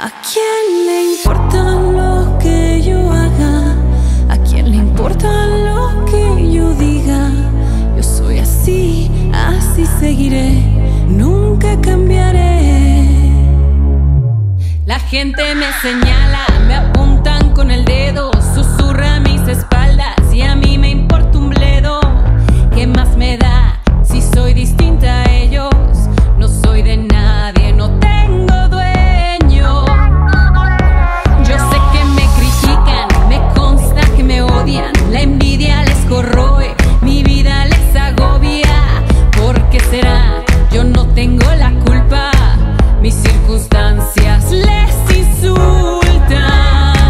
¿A quién le importa lo que yo haga? ¿A quién le importa lo que yo diga? Yo soy así, así seguiré, nunca cambiaré. La gente me señala, me apuntan con el dedo, susurra a mis espaldas y a mí me importa un bledo. ¿Qué más me da si soy distinta a ellos? No soy de nadie, no tengo dueño. Yo sé que me critican, me consta que me odian. La envidia les corroe, mi vida les agobia. ¿Por qué será? Yo no tengo la culpa, mis circunstancias les insultan.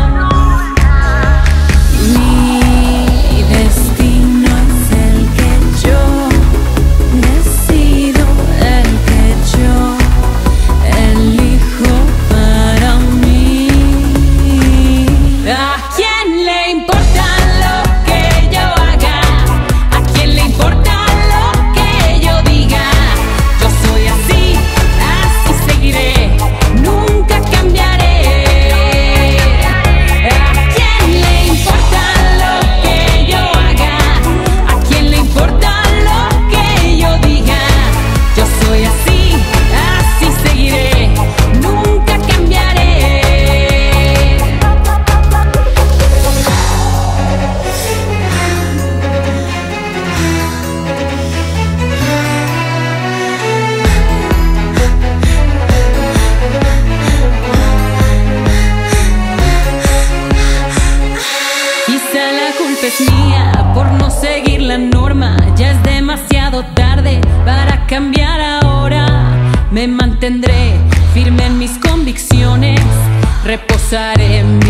Mi destino es el que yo decido, el que yo elijo para mí. ¿A quién le importa lo que yo haga? ¿A quién le importa lo que yo diga? Yo soy así, así seguiré, nunca cambiaré. ¿A quién le importa lo que yo haga? ¿A quién le importa lo que yo diga? Yo soy así, así seguiré, nunca cambiaré. Quizá la culpa es mía por no seguir la norma. Ya es demasiado tarde para cambiar ahora. Me mantendré firme en mis convicciones, reposaré en